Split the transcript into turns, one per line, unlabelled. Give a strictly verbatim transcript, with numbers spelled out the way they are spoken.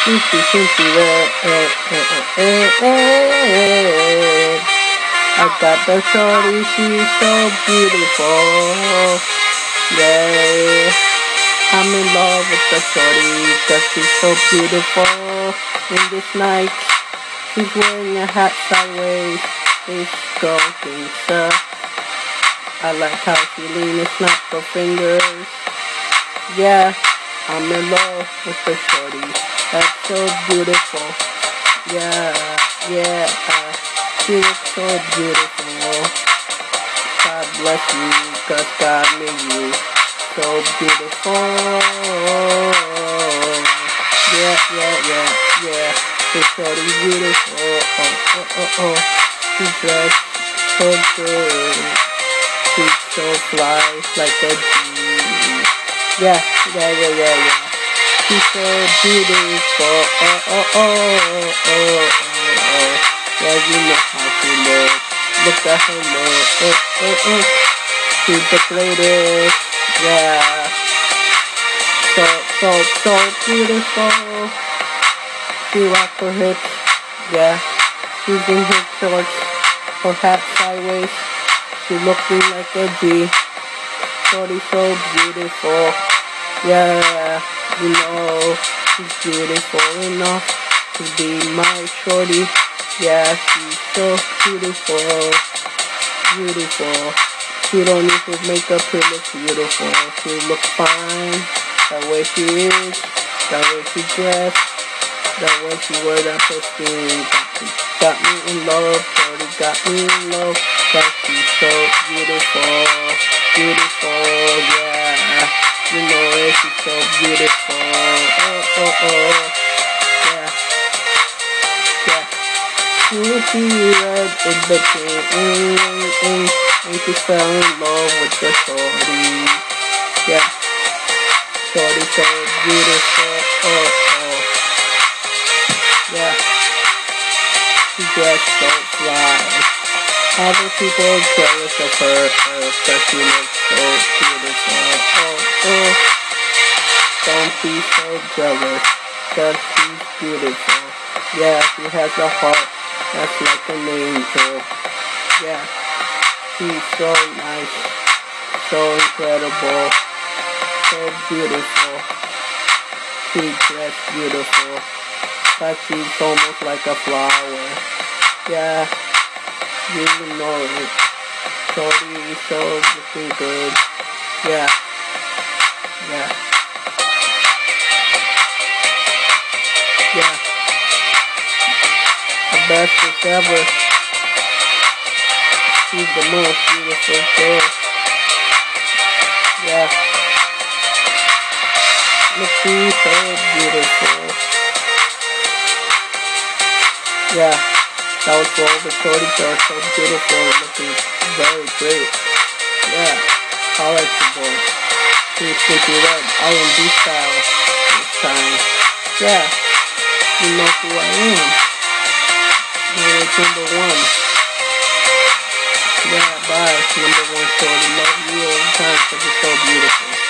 Simply, simply red, red, red, red, red. I got the shorty, she's so beautiful. Yeah, I'm in love with the shorty, cause she's so beautiful. In this night, she's wearing a hat sideways. This girl thinks uh, I like how she leans and snaps her fingers. Yeah, I'm in love with the shorty. That's so beautiful. Yeah, yeah, uh, she looks so beautiful. God bless you, cause God made you so beautiful. Yeah, yeah, yeah, yeah. The shorty's beautiful. Oh, oh, oh, oh. She dressed so good. She's so fly, like a G. Yeah, yeah, yeah, yeah, yeah. She's so beautiful. Oh, oh, oh, oh, oh, oh. Yeah, you know how she looks. Look at her look. Oh, oh, oh. She's the greatest. Yeah. So, so, so beautiful. She rocks her hips. Yeah. She's in hip shorts. Her hat sideways. She's looking like a G. Shorty so beautiful. Yeah, you know, she's beautiful enough to be my shorty. Yeah, she's so beautiful. Beautiful. She don't need to make up to look beautiful. She looks fine. The way she is. The way she dressed. The way she wears that perfume. Got me in love. Shorty got me in love. Cause she's so beautiful. Beautiful, yeah. You know it, she's so beautiful. Oh, oh, oh. Yeah. Yeah. Simply red in the king. And, and she fell in love with the shorty. Yeah. Shorty so beautiful. Oh, oh. Yeah. She dressed so fly. Other people jealous of her, uh, cause she looks so beautiful. Oh, oh. Don't be so jealous, cause she's beautiful. Yeah, she has a heart that's like an angel. Yeah, she's so nice, so incredible, so beautiful. She's dressed beautiful, but she's almost like a flower. Yeah. You know it. Shorty is so looking good. Yeah. Yeah. Yeah. The bestest ever. She's the most beautiful girl. Yeah. Looking so beautiful. Yeah. That was for all the shorties that are so beautiful and looking very great. Yeah, I like the boy. She's Sticky Red, R and B style this time. Yeah, you know who I am. You're number one. Yeah, bye. Number one shorty. Love you all the time because you're so beautiful.